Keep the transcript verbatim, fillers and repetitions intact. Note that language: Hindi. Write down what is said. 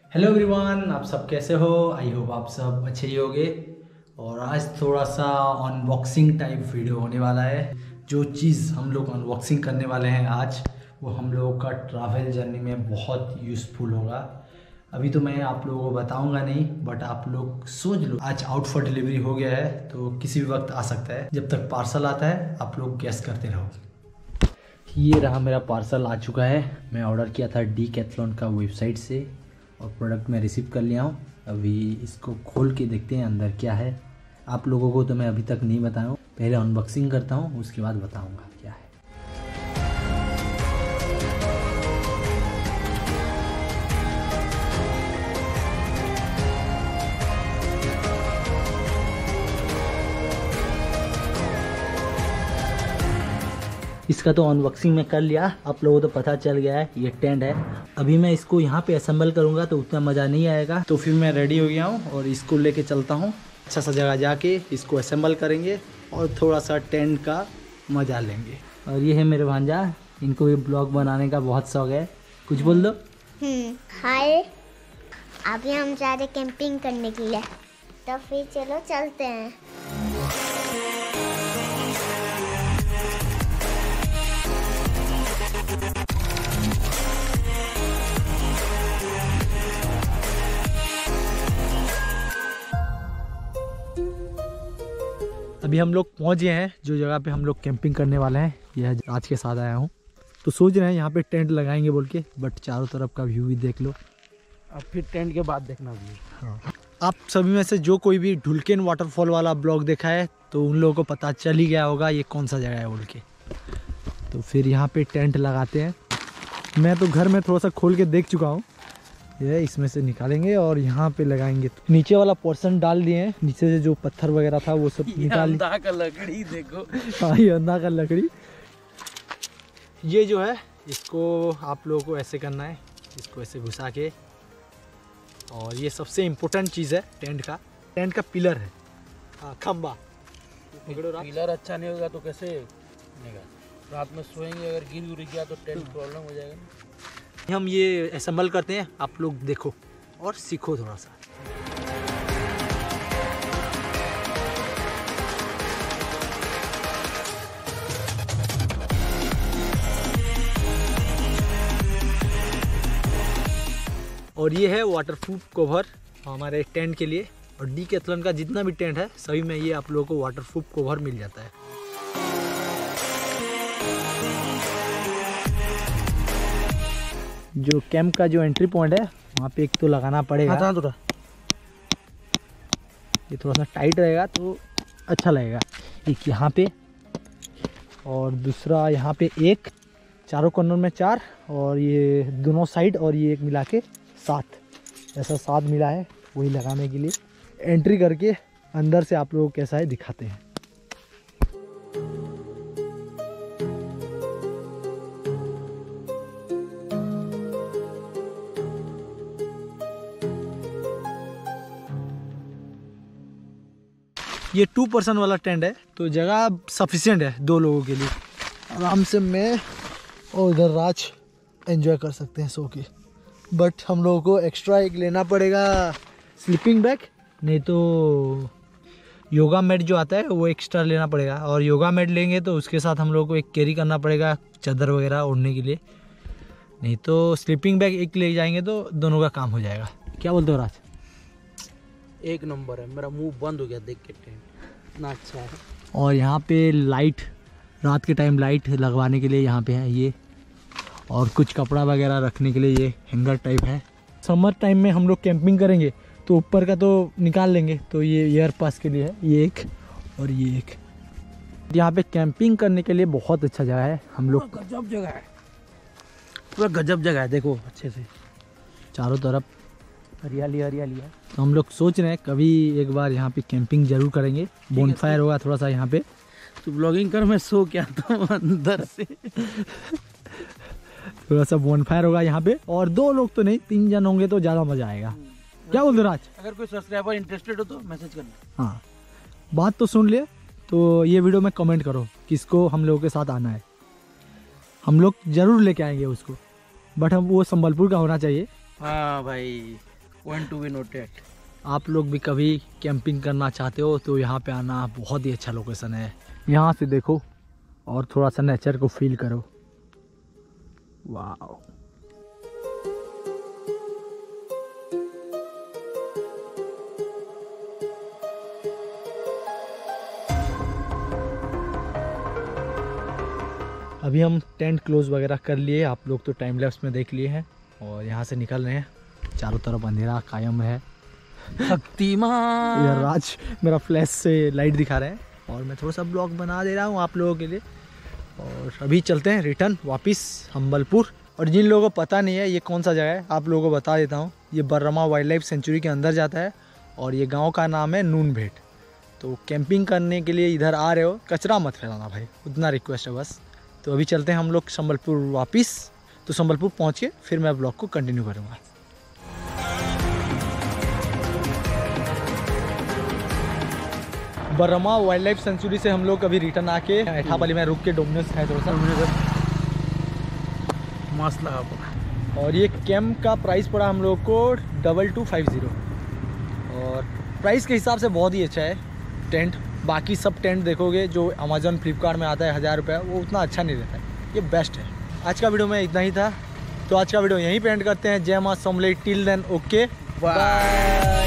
हेलो एवरीवन, आप सब कैसे हो? आई होप आप सब अच्छे ही होंगे। और आज थोड़ा सा अनबॉक्सिंग टाइप वीडियो होने वाला है। जो चीज़ हम लोग अनबॉक्सिंग करने वाले हैं आज, वो हम लोगों का ट्रैवल जर्नी में बहुत यूज़फुल होगा। अभी तो मैं आप लोगों को बताऊंगा नहीं, बट आप लोग सोच लो आज आउट फॉर डिलीवरी हो गया है तो किसी भी वक्त आ सकता है। जब तक पार्सल आता है आप लोग गेस करते रहो। ये रहा, मेरा पार्सल आ चुका है। मैं ऑर्डर किया था डीकैथलॉन का वेबसाइट से और प्रोडक्ट मैं रिसीव कर लिया हूँ। अभी इसको खोल के देखते हैं अंदर क्या है। आप लोगों को तो मैं अभी तक नहीं बताया हूँ, पहले अनबॉक्सिंग करता हूँ उसके बाद बताऊँगा क्या है। इसका तो अनबॉक्सिंग में कर लिया, आप लोगों को तो पता चल गया है ये टेंट है। अभी मैं इसको यहाँ पे असेंबल करूँगा तो उतना मज़ा नहीं आएगा, तो फिर मैं रेडी हो गया हूँ और इसको लेके चलता हूँ। अच्छा सा जगह जाके इसको असेंबल करेंगे और थोड़ा सा टेंट का मज़ा लेंगे। और ये है मेरे भांजा, इनको भी ब्लॉग बनाने का बहुत शौक है। कुछ बोल दो। हाय, अभी हम जा रहे कैंपिंग करने के लिए, तो फिर चलो चलते हैं। अभी हम लोग पहुंच गए हैं जो जगह पे हम लोग कैंपिंग करने वाले हैं। यह राज के साथ आया हूँ, तो सोच रहे हैं यहाँ पे टेंट लगाएंगे बोल के, बट चारों तरफ का व्यू भी देख लो। अब फिर टेंट के बाद देखना भी। हाँ। आप सभी में से जो कोई भी ढुलकेन वाटरफॉल वाला ब्लॉग देखा है तो उन लोगों को पता चल ही गया होगा ये कौन सा जगह है बोल के। तो फिर यहाँ पे टेंट लगाते हैं। मैं तो घर में थोड़ा सा खोल के देख चुका हूँ। ये इसमें से निकालेंगे और यहाँ पे लगाएंगे। नीचे वाला पोर्शन डाल दिए हैं, नीचे से जो पत्थर वगैरह था वो सब निकाल। अंधा का लकड़ी देखो। हाँ, ये अंधा का लकड़ी। ये जो है इसको आप लोगों को ऐसे करना है, इसको ऐसे घुसा के। और ये सबसे इम्पोर्टेंट चीज़ है टेंट का, टेंट का पिलर है। हाँ, खम्बा। पिलर अच्छा नहीं होगा तो कैसे बनेगा? रात में सोएंगे, अगर गिर उड़ गया तो टेंट प्रॉब्लम हो जाएगा ना। हम ये असेंबल करते हैं, आप लोग देखो और सीखो थोड़ा सा। और ये है वाटरप्रूफ कवर हमारे टेंट के लिए। और डीकैथलॉन का जितना भी टेंट है सभी में ये आप लोगों को वाटरप्रूफ कवर मिल जाता है। जो कैंप का जो एंट्री पॉइंट है वहाँ पे एक तो लगाना पड़ेगा। हाँ, थोड़ा ये थोड़ा सा टाइट रहेगा तो अच्छा लगेगा। एक यहाँ पे और दूसरा यहाँ पे एक, चारों कॉर्नर में चार, और ये दोनों साइड और ये एक मिला के सात, ऐसा सात मिला है वही लगाने के लिए। एंट्री करके अंदर से आप लोगों को कैसा है दिखाते हैं। ये टू पर्सन वाला टेंट है तो जगह सफिशिएंट है दो लोगों के लिए। आराम से मैं और उधर राज एंजॉय कर सकते हैं सो के। बट हम लोगों को एक्स्ट्रा एक लेना पड़ेगा स्लीपिंग बैग, नहीं तो योगा मैट जो आता है वो एक्स्ट्रा लेना पड़ेगा। और योगा मैट लेंगे तो उसके साथ हम लोगों को एक कैरी करना पड़ेगा चादर वगैरह ओढ़ने के लिए। नहीं तो स्लीपिंग बैग एक ले जाएंगे तो दोनों का काम हो जाएगा। क्या बोलते हो राज? एक नंबर है, मेरा मुंह बंद हो गया देख के टेंट, इतना अच्छा है। और यहाँ पे लाइट, रात के टाइम लाइट लगवाने के लिए यहाँ पे है ये। और कुछ कपड़ा वगैरह रखने के लिए ये हैंगर टाइप है। समर टाइम में हम लोग कैंपिंग करेंगे तो ऊपर का तो निकाल लेंगे, तो ये एयर पास के लिए है ये एक और ये एक। यहाँ पे कैंपिंग करने के लिए बहुत अच्छा जगह है। हम लोग गजब जगह है, पूरा गजब जगह है। देखो अच्छे से चारों तरफ हरियाली हरियाली है। तो हम लोग सोच रहे हैं कभी एक बार यहाँ पे कैंपिंग जरूर करेंगे। बोनफायर होगा थोड़ा सा यहाँ पे। तो ब्लॉगिंग कर, मैं सो क्या तो अंदर से थोड़ा सा बोनफायर होगा यहाँ पे। और दो लोग तो नहीं, तीन जन होंगे तो ज़्यादा मज़ा आएगा। क्या बोलते राज? अगर कोई सब्सक्राइबर इंटरेस्टेड हो तो मैसेज करना। हाँ, बात तो सुन लिए तो ये वीडियो में कमेंट करो किसको हम लोगों के साथ आना है। हम लोग जरूर लेके आएंगे उसको, बट हम वो संबलपुर का होना चाहिए। हाँ भाई, पॉइंट टू बी नोटेड। आप लोग भी कभी कैंपिंग करना चाहते हो तो यहाँ पे आना, बहुत ही अच्छा लोकेशन है। यहाँ से देखो और थोड़ा सा नेचर को फील करो। वाह, अभी हम टेंट क्लोज वगैरह कर लिए, आप लोग तो टाइम लैप्स में देख लिए हैं और यहाँ से निकल रहे हैं। चारों तरफ अंधेरा कायम है। शक्तिमान यार राज मेरा फ्लैश से लाइट दिखा रहे हैं और मैं थोड़ा सा ब्लॉग बना दे रहा हूँ आप लोगों के लिए। और अभी चलते हैं रिटर्न वापस हम्बलपुर। और जिन लोगों को पता नहीं है ये कौन सा जगह है, आप लोगों को बता देता हूँ। ये बर्रमा वाइल्ड लाइफ सेंचुरी के अंदर जाता है और ये गाँव का नाम है नूनभेट। तो कैंपिंग करने के लिए इधर आ रहे हो, कचरा मत फैलाना भाई, उतना रिक्वेस्ट है बस। तो अभी चलते हैं हम लोग संबलपुर वापस। तो संबलपुर पहुँच के फिर मैं ब्लॉग को कंटिन्यू करूँगा। बर्रमा वाइल्ड लाइफ सेंचुरी से हम लोग अभी रिटर्न आके एठापल्ली में रुक के डोमिनोज खाए थोड़ा सा। मस्त लगा पूरा। और ये कैंप का प्राइस पड़ा हम लोग को डबल टू फाइव ज़ीरो और प्राइस के हिसाब से बहुत ही अच्छा है टेंट। बाकी सब टेंट देखोगे जो अमेजोन फ्लिपकार्ट में आता है हज़ार रुपये, वो उतना अच्छा नहीं रहता है, ये बेस्ट है। आज का वीडियो में इतना ही था, तो आज का वीडियो यहीं पे एंड करते हैं। जय मां Samalei, till then okay bye.